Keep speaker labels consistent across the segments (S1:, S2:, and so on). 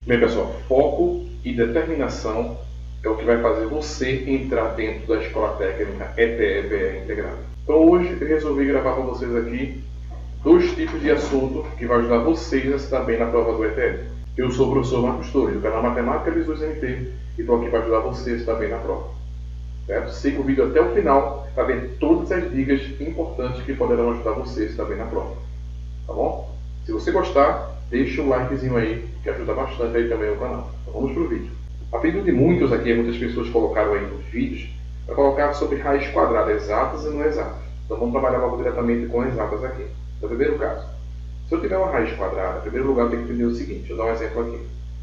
S1: Bem, pessoal, foco e determinação é o que vai fazer você entrar dentro da Escola Técnica ETE-BR Integrado. Então hoje eu resolvi gravar para vocês aqui 2 tipos de assunto que vai ajudar vocês a se dar bem na prova do ETE. Eu sou o professor Marcos Torres, do canal Matemática Visuais MT, e estou aqui para ajudar você a se dar bem na prova. Certo? Siga o vídeo até o final para ver todas as dicas importantes que poderão ajudar você a se dar bem na prova. Tá bom? Se você gostar, deixa um likezinho aí, que ajuda bastante aí também no canal. Então vamos para o vídeo. A pedido de muitos aqui, muitas pessoas colocaram aí nos vídeos, para colocar sobre raiz quadrada, exatas e não exatas. Então vamos trabalhar logo diretamente com exatas aqui. Então, primeiro caso, se eu tiver uma raiz quadrada, em primeiro lugar eu tenho que entender o seguinte, deixa eu dar um exemplo aqui.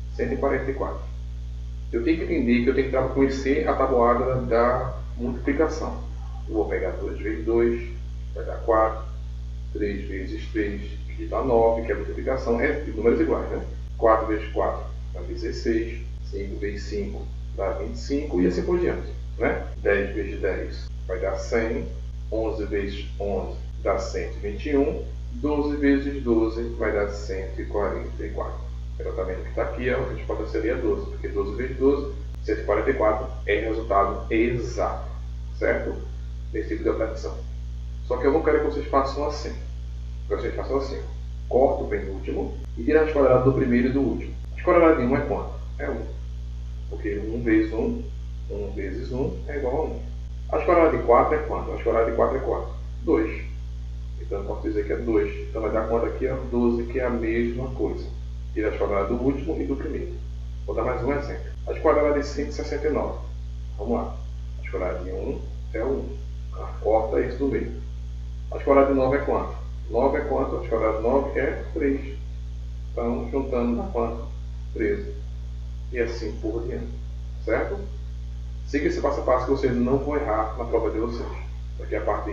S1: 144. Eu tenho que entender que eu tenho que conhecer a tabuada da multiplicação. Eu vou pegar 2 vezes 2, vai dar 4, 3 vezes 3, que dá 9, que é a multiplicação, é de números iguais, né? 4 vezes 4 dá 16, 5 vezes 5 dá 25 e assim por diante, né? 10 vezes 10 vai dar 100, 11 vezes 11 dá 121, 12 vezes 12 vai dar 144. Exatamente o que está aqui, a resposta seria 12, porque 12 vezes 12, 144 é resultado exato, certo? Nesse tipo de operação. Só que eu não quero que vocês façam assim. Eu quero que vocês façam assim. Corta o penúltimo e tira a raiz quadrada do primeiro e do último. A raiz quadrada de 1 é quanto? É 1. Porque 1 vezes 1, 1 vezes 1 é igual a 1. A raiz quadrada de 4 é quanto? A raiz quadrada de 4 é quanto? 2. Então eu posso dizer que é 2. Então vai dar conta aqui, ó, 12, que é a mesma coisa. Tira a raiz quadrada do último e do primeiro. Vou dar mais um exemplo. A raiz quadrada de 169. Vamos lá. A raiz quadrada de 1 é 1. Corta isso do meio. A raiz quadrada de 9 é quanto? 9 é quanto? A raiz quadrada de 9 é 3. Então, juntando dá quanto? 13. E assim por diante. Certo? Siga esse passo a passo que vocês não vão errar na prova de vocês. Porque a parte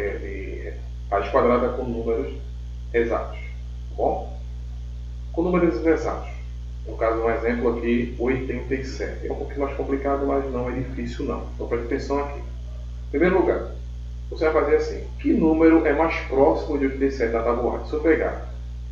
S1: de raiz quadrada com números exatos. Tá bom? Com números exatos. No caso, um exemplo aqui, 87. É um pouquinho mais complicado, mas não é difícil não. Então preste atenção aqui. Em primeiro lugar, você vai fazer assim. Que número é mais próximo de 87 na tabuada? Se eu pegar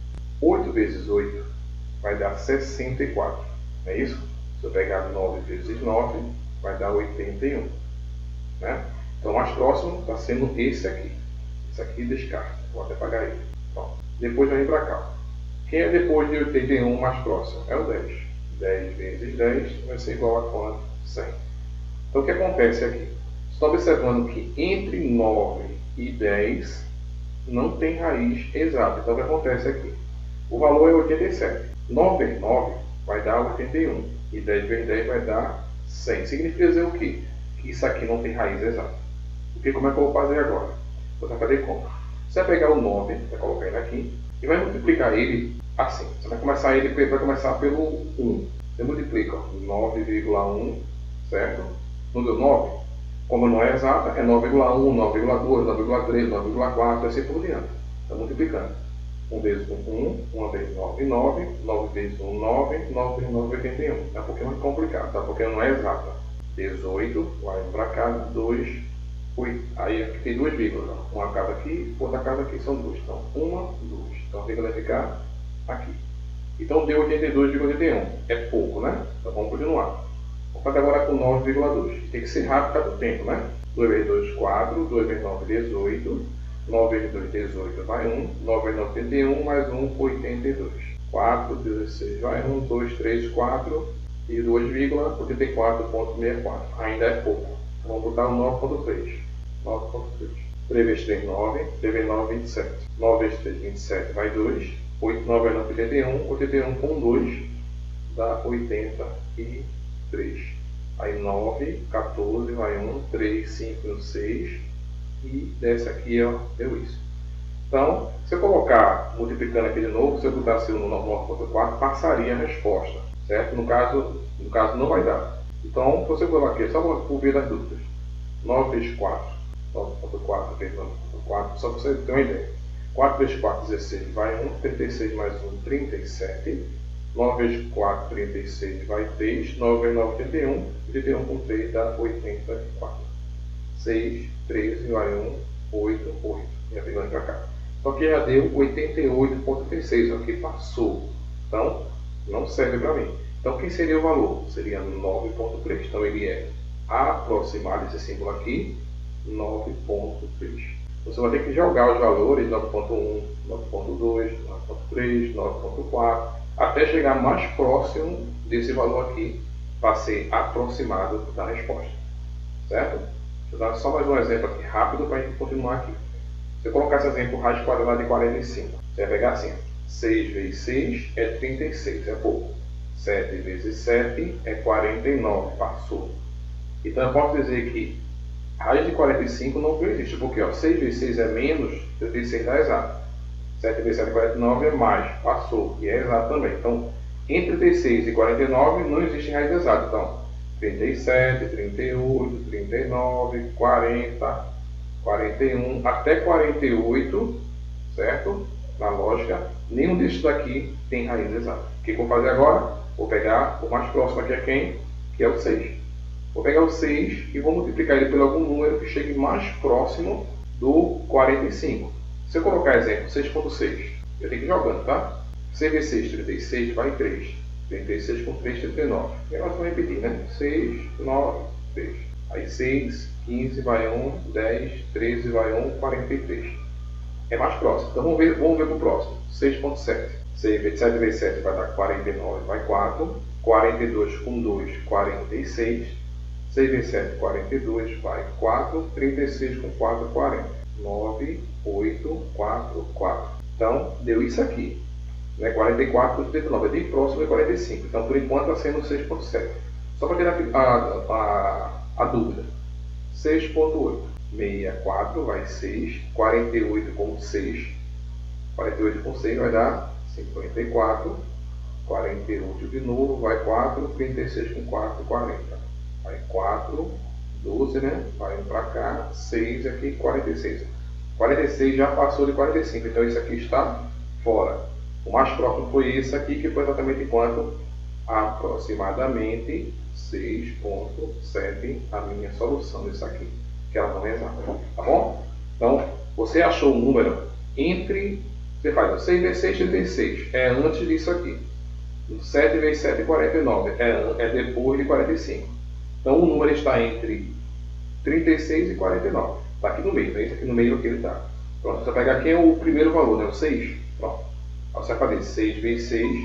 S1: 8 vezes 8, vai dar 64. Não é isso? Se eu pegar 9 vezes 9, vai dar 81. Né? Então, o mais próximo está sendo esse aqui. Esse aqui descarta. Vou até apagar ele. Pronto. Depois vai vir para cá. Quem é depois de 81 mais próximo? É o 10. 10 vezes 10 vai ser igual a quanto? 100. Então, o que acontece aqui? Estou observando que entre 9 e 10 não tem raiz exata. Então, o que acontece aqui? O valor é 87. 9 vezes 9 vai dar 81. E 10 vezes 10 vai dar 100. Significa dizer o quê? Que isso aqui não tem raiz exata. Porque como é que eu vou fazer agora? Você vai fazer como? Você vai pegar o 9, vai colocar ele aqui, e vai multiplicar ele assim. Você vai começar pelo 1. Você multiplica 9,1, certo? Não deu 9? Como não é exata, é 9,1, 9,2, 9,3, 9,4, assim por diante. Está multiplicando. 1 vezes 1, 1 vezes 9, 9, 9 vezes 1, 9, 9 vezes 9, 81. É um pouquinho mais complicado, tá? Porque não é exata. 18, vai para cá, 2, 8. Aí aqui tem 2 vírgulas. Uma casa aqui, outra casa aqui. São 2. Então, 1, 2. Então a vírgula vai ficar aqui. Então deu 82,81. É pouco, né? Então vamos continuar. Vamos fazer agora com 9,2. Tem que ser rápido por causa do tempo, né? 2 vezes 2, 4. 2 vezes 9, 18. 9 vezes 2, 18 vai 1. 9 vezes 9, 81. Mais 1, 82. 4, 16 vai 1. 2, 3, 4. E 2,84,64. Ainda é pouco. Vamos botar o 9,3. 9,3. 3 vezes 3, 9. 3 vezes 9, 27. 9 vezes 3, 27 vai 2. 8, 9 vezes 9, 81. 81 com 2 dá 83. Aí 9, 14 vai 1. 3, 5, 6. E desce aqui, ó, deu isso. Então, se eu colocar, multiplicando aqui de novo, se eu botasse no 9,4, passaria a resposta. Certo? No caso não vai dar. Então, se você colocar aqui, só por via das dúvidas. 9 vezes 4. 9,4 vezes 9,4, só para você ter uma ideia. 4 vezes 4, 16 vai 1. 36 mais 1, 37. 9 vezes 4, 36 vai 3. 9 vezes 9, 81. 81 com 3 dá 84. 6, 13 vai 1, 8, 8. E a pegando para cá. Só que já deu 88,36, ó, que passou. Então, não serve para mim. Então, quem seria o valor? Seria 9,3. Então, ele é aproximado desse símbolo aqui, 9,3. Você vai ter que jogar os valores 9,1, 9,2, 9,3, 9,4, até chegar mais próximo desse valor aqui, para ser aproximado da resposta. Certo? Vou dar só mais um exemplo aqui rápido para a gente continuar aqui. Se eu colocar esse exemplo, raiz quadrada de 45, você vai pegar assim: 6 vezes 6 é 36, é pouco. 7 vezes 7 é 49, passou. Então eu posso dizer que raiz de 45 não existe, porque 6 vezes 6 é menos, 36 dá exato. 7 vezes 7 é 49 é mais, passou, e é exato também. Então, entre 36 e 49 não existe raiz exata. Então, 37, 38, 39, 40, 41, até 48, certo? Na lógica, nenhum desses daqui tem raiz exata. O que eu vou fazer agora? Vou pegar o mais próximo aqui é quem? Que é o 6. Vou pegar o 6 e vou multiplicar ele por algum número que chegue mais próximo do 45. Se eu colocar exemplo 6,6, eu tenho que ir jogando, tá? 6 vezes 6, 36, vai em 3. 36 com 3, 39. E agora vou repetir, né? 6, 9, 3. Aí 6, 15 vai 1, 10, 13 vai 1, 43. É mais próximo. Então vamos ver para o próximo. 6,7. 7 vezes 7 vai dar 49, vai 4. 42 com 2, 46. 6 vezes 7, 42, vai 4. 36 com 4, 40. 9, 8, 4, 4. Então, deu isso aqui. 44 com 39, é bem próximo de 45. Então, por enquanto, está sendo 6,7. Só para ter a dúvida. 6,8. 64 vai 6. 48 com 6. 48 com 6 vai dar 54. 48 de novo, vai 4. 36 com 4, 40. Vai 4. 12, né? Vai 1 para cá. 6 aqui, 46. 46 já passou de 45. Então, isso aqui está fora. O mais próximo foi esse aqui, que foi exatamente quanto? Aproximadamente 6,7 a minha solução disso aqui, que ela não é exata, tá bom? Então, você achou o número entre, você faz 6 vezes 6, 36, é antes disso aqui. 7 vezes 7, 49, é depois de 45. Então, o número está entre 36 e 49, está aqui no meio, né? Esse aqui no meio que ele está. Pronto, você vai pegar aqui o primeiro valor, né? O 6, pronto. Você vai fazer 6 vezes 6,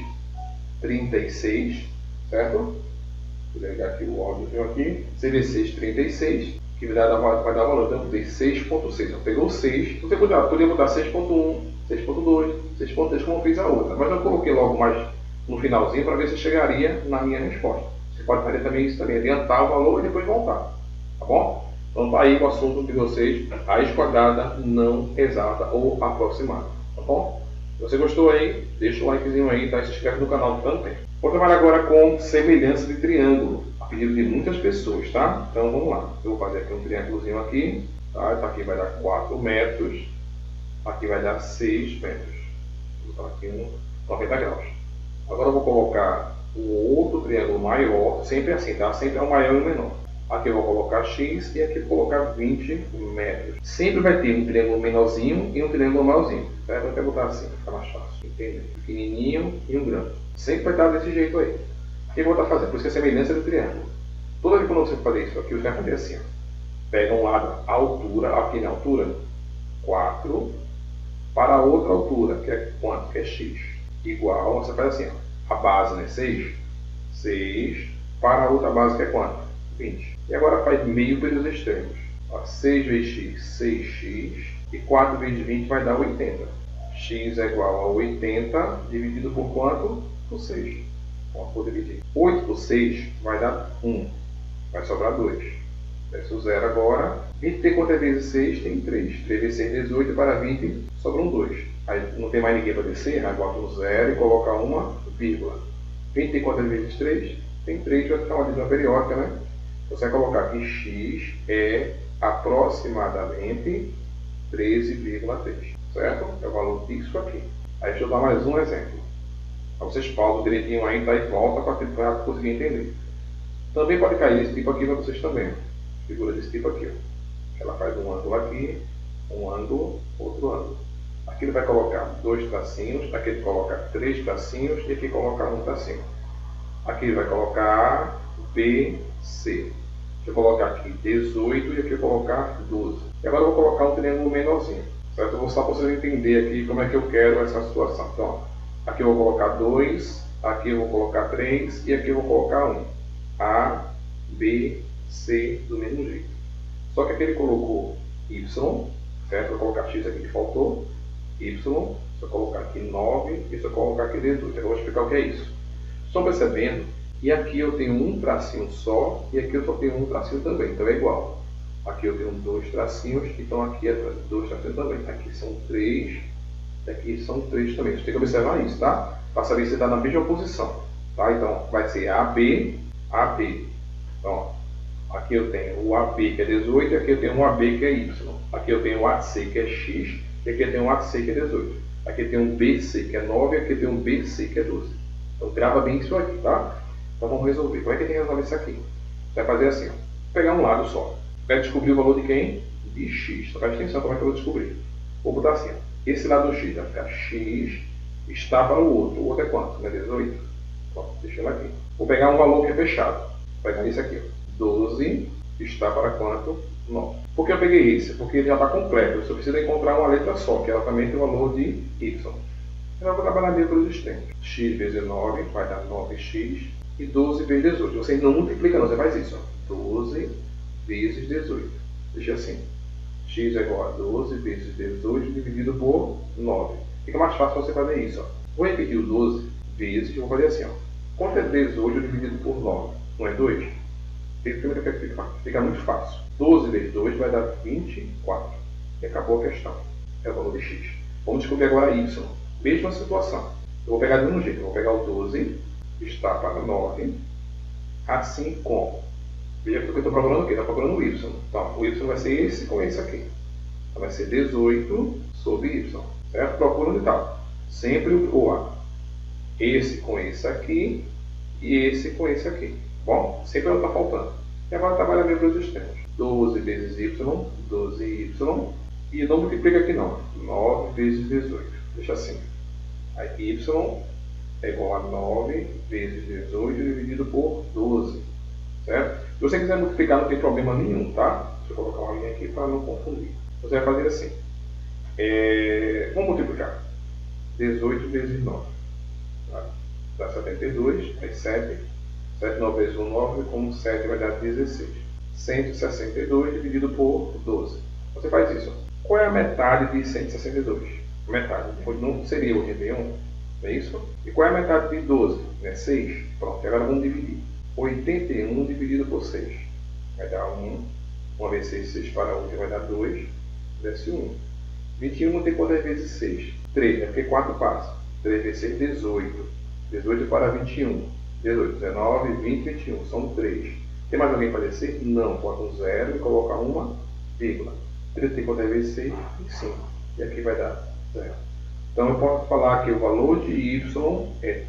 S1: 36, certo? Vou pegar aqui o óbvio aqui. 6 vezes 6, 36, que vai dar valor. Então, eu vou ter 6,6. Eu pegou 6, você poderia botar 6,1, 6,2, 6,3, como eu fiz a outra. Mas eu coloquei logo mais no finalzinho para ver se chegaria na minha resposta. Você pode fazer também isso também, adiantar o valor e depois voltar. Tá bom? Então, tá aí o assunto de vocês, raiz quadrada não exata ou aproximada. Tá bom? Se você gostou aí, deixa o likezinho aí, tá? Se inscreve no canal também. Vou trabalhar agora com semelhança de triângulo, a pedido de muitas pessoas, tá? Então vamos lá. Eu vou fazer aqui um triângulozinho aqui, tá? Então, aqui vai dar 4 metros, aqui vai dar 6 metros. Vou botar aqui 90 graus. Agora eu vou colocar um outro triângulo maior, sempre assim, tá? Sempre é o maior e o menor. Aqui eu vou colocar X e aqui eu vou colocar 20 metros. Sempre vai ter um triângulo menorzinho e um triângulo maiorzinho. Certo? Eu vou botar assim, para ficar mais fácil. Entender? Pequenininho e um grande. Sempre vai estar desse jeito aí. O que eu vou estar fazendo? Por isso que é semelhança do triângulo. Toda vez que você fazer isso aqui, você vai fazer assim. Ó. Pega um lado, a altura, aqui na altura, 4, para a outra altura, que é quanto? Que é X. Igual, você faz assim, ó. A base, né? 6. 6, para a outra base, que é quanto? 20. E agora faz meio pelos extremos. Ó, 6 vezes x, 6x. E 4 vezes 20 vai dar 80. X é igual a 80 dividido por quanto? Por 6. Então, vou dividir. 8 por 6 vai dar 1. Vai sobrar 2. Desce o 0 agora. 20 tem quantas vezes 6? Tem 3. 3 vezes 6, 18. Para 20, sobra um 2. Aí não tem mais ninguém para descer. Aí bota um 0 e coloca uma vírgula. 20 tem quantas vezes 3? Tem 3. Vai ficar uma divisão periódica, né? Você vai colocar que x é aproximadamente 13,3, certo? É o valor disso aqui. Aí deixa eu dar mais um exemplo. Aí vocês pausam direitinho aí, tá? E volta para conseguir entender. Também pode cair esse tipo aqui para vocês também. Figura desse tipo aqui. Ó. Ela faz um ângulo aqui, um ângulo, outro ângulo. Aqui ele vai colocar 2 tracinhos, aqui ele coloca 3 tracinhos e aqui coloca um tracinho. Aqui vai colocar BC. Deixa eu colocar aqui 18 e aqui eu vou colocar 12. E agora eu vou colocar um triângulo menorzinho, certo? Eu vou só para vocês entenderem aqui como é que eu quero essa situação. Então, aqui eu vou colocar 2, aqui eu vou colocar 3 e aqui eu vou colocar 1. A, B, C do mesmo jeito. Só que aqui ele colocou Y, certo? Eu vou colocar X aqui que faltou. Y, se eu colocar aqui 9 e se eu colocar aqui 18. Agora eu vou explicar o que é isso. Estão percebendo? E aqui eu tenho um tracinho só e aqui eu só tenho um tracinho também, então é igual. Aqui eu tenho 2 tracinhos, então aqui é 2 tracinhos também. Aqui são 3, aqui são 3 também. Você tem que observar isso, tá? Para saber se está na mesma posição. Tá? Então vai ser AB, AB. Então, aqui eu tenho o AB que é 18 e aqui eu tenho o AB que é Y. Aqui eu tenho o AC que é X e aqui eu tenho o AC que é 18. Aqui eu tenho um BC que é 9 e aqui eu tenho um BC que é 12. Então grava bem isso aqui, tá? Então vamos resolver. Como é que tem que resolver isso aqui? Você vai fazer assim, ó. Pegar um lado só. Vai descobrir o valor de quem? De X. Então presta atenção como é que eu vou descobrir. Vou botar assim, ó. Esse lado do X vai ficar X está para o outro. O outro é quanto? Não é 18? Pronto, deixa ele aqui. Vou pegar um valor que é fechado. Vou pegar esse aqui, ó. 12 está para quanto? 9. Por que eu peguei esse? Porque ele já está completo. Eu só preciso encontrar uma letra só, que ela também tem o valor de Y. Eu vou trabalhar meio pelos extremos. X vezes 9 vai dar 9x. E 12 vezes 18. Você não multiplica não, você faz isso. Ó. 12 vezes 18. Deixa assim. X é igual a 12 vezes 18 dividido por 9. Fica mais fácil você fazer isso. Ó. Vou repetir o 12 vezes e vou fazer assim. Ó. Quanto é 18 dividido por 9? Não é 2? Fica muito fácil. 12 vezes 2 vai dar 24. E acabou a questão. É o valor de X. Vamos descobrir agora Y. Mesma situação. Eu vou pegar do mesmo jeito. Eu vou pegar o 12, está para 9, assim como. Veja que eu estou procurando o quê? Estou procurando o Y. Então, o Y vai ser esse com esse aqui. Então, vai ser 18 sobre Y. Certo? Procura onde está. Sempre o A. Esse com esse aqui e esse com esse aqui. Bom, sempre não está faltando. E agora trabalha mesmo os extremos. 12 vezes Y, 12Y. E não multiplica aqui não. 9 vezes 18. Deixa assim. Aí Y é igual a 9 vezes 18 dividido por 12. Certo? Se você quiser multiplicar, não tem problema nenhum, tá? Deixa eu colocar uma linha aqui para não confundir. Você vai fazer assim. Vamos multiplicar. 18 vezes 9. Tá? Dá 72, aí 7. 7 9 vezes 1, 9, como 7 vai dar 16. 162 dividido por 12. Você faz isso. Qual é a metade de 162? Metade. Não seria o Réveillon? Não é isso? E qual é a metade de 12? É 6. Pronto, agora vamos dividir. 81 dividido por 6. Vai dar 1. 1 vezes 6, 6 para 1, que vai dar 2. Desce 1. 21 não tem quantas vezes 6? 3, é porque 4 passa. 3 vezes 6, 18. 18 para 21. 18, 19, 20, 21. São 3. Tem mais alguém para descer? Não. Bota um 0 e coloca uma vírgula. 3 tem quantas vezes 6? 5. E aqui vai dar 0. Então eu posso falar que o valor de Y é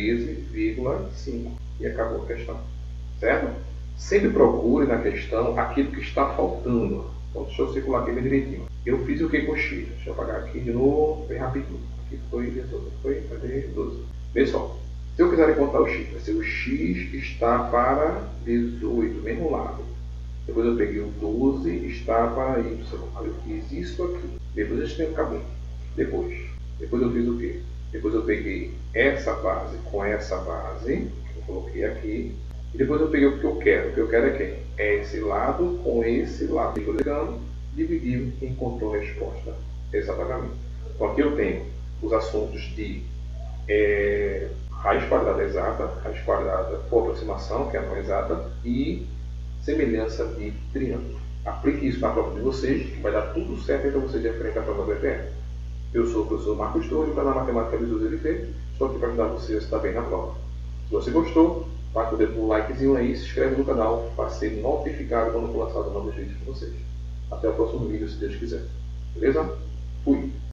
S1: 13,5. E acabou a questão. Certo? Sempre procure na questão aquilo que está faltando. Então deixa eu circular aqui bem direitinho. Eu fiz o que com X? Deixa eu apagar aqui de novo, bem rapidinho. Aqui foi 18. Cadê 12? Pessoal, se eu quiser encontrar o X, vai ser o X está para 18, mesmo lado. Depois eu peguei o 12, está para Y. Aí eu fiz isso aqui. Depois esse tempo acabou. Depois eu fiz o quê? Depois eu peguei essa base com essa base, que eu coloquei aqui. E depois eu peguei o que eu quero. O que eu quero é quem? É esse lado com esse lado. Dividiu e encontrou a resposta exatamente. Então aqui eu tenho os assuntos de raiz quadrada exata, raiz quadrada por aproximação, que é a não exata, e semelhança de triângulo. Aplique isso na prova de vocês, que vai dar tudo certo para vocês de frente à prova do EPR. Eu sou o professor Marcos Torres, do canal Matemática Visual LP. Estou aqui para ajudar vocês a estar bem na prova. Se você gostou, bate o dedo no likezinho aí, se inscreve no canal para ser notificado quando for lançado novos vídeos para vocês. Até o próximo vídeo, se Deus quiser. Beleza? Fui!